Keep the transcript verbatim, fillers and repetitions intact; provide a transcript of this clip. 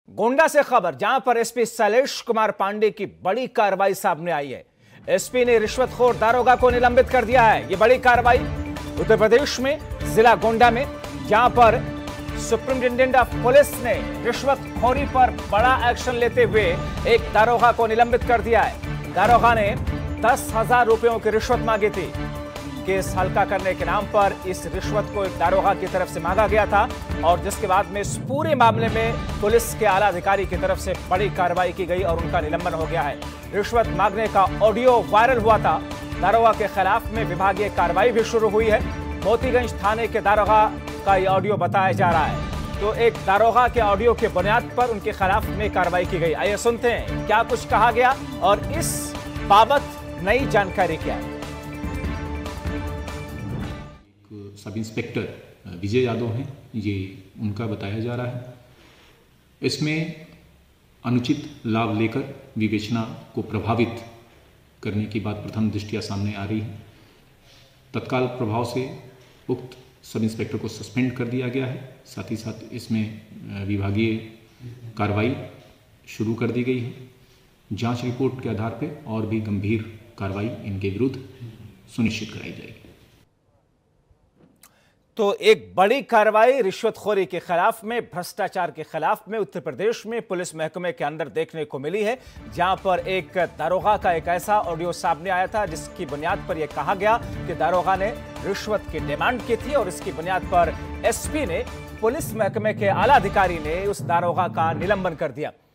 गोंडा से खबर, जहां पर एसपी शैलेश कुमार पांडे की बड़ी कार्रवाई सामने आई है। एसपी ने रिश्वतखोर दारोगा को निलंबित कर दिया है। यह बड़ी कार्रवाई उत्तर प्रदेश में जिला गोंडा में, जहां पर सुप्रिंटेंडेंट ऑफ पुलिस ने रिश्वतखोरी पर बड़ा एक्शन लेते हुए एक दारोगा को निलंबित कर दिया है। दारोगा ने दस हजार रुपयों की रिश्वत मांगी थी। केस हल्का करने के नाम पर इस रिश्वत को एक दारोगा की तरफ से मांगा गया था और जिसके बाद में इस पूरे मामले में पुलिस के आला अधिकारी की तरफ से बड़ी कार्रवाई की गई और उनका निलंबन हो गया है। रिश्वत मांगने का ऑडियो वायरल हुआ था। दारोगा के खिलाफ में विभागीय कार्रवाई भी शुरू हुई है। मोतीगंज थाने के दारोगा का यह ऑडियो बताया जा रहा है। तो एक दारोगा के ऑडियो के बुनियाद पर उनके खिलाफ में कार्रवाई की गई। आइए सुनते हैं क्या कुछ कहा गया और इस बाबत नई जानकारी क्या है। सब इंस्पेक्टर विजय यादव हैं, ये उनका बताया जा रहा है। इसमें अनुचित लाभ लेकर विवेचना को प्रभावित करने की बात प्रथम दृष्टया सामने आ रही है। तत्काल प्रभाव से उक्त सब इंस्पेक्टर को सस्पेंड कर दिया गया है। साथ ही साथ इसमें विभागीय कार्रवाई शुरू कर दी गई है। जांच रिपोर्ट के आधार पर और भी गंभीर कार्रवाई इनके विरुद्ध सुनिश्चित कराई जाएगी। तो एक बड़ी कार्रवाई रिश्वतखोरी के खिलाफ में, भ्रष्टाचार के खिलाफ में उत्तर प्रदेश में पुलिस महकमे के अंदर देखने को मिली है, जहां पर एक दारोगा का एक ऐसा ऑडियो सामने आया था जिसकी बुनियाद पर यह कहा गया कि दारोगा ने रिश्वत की डिमांड की थी और इसकी बुनियाद पर एसपी ने, पुलिस महकमे के आला अधिकारी ने उस दारोगा का निलंबन कर दिया।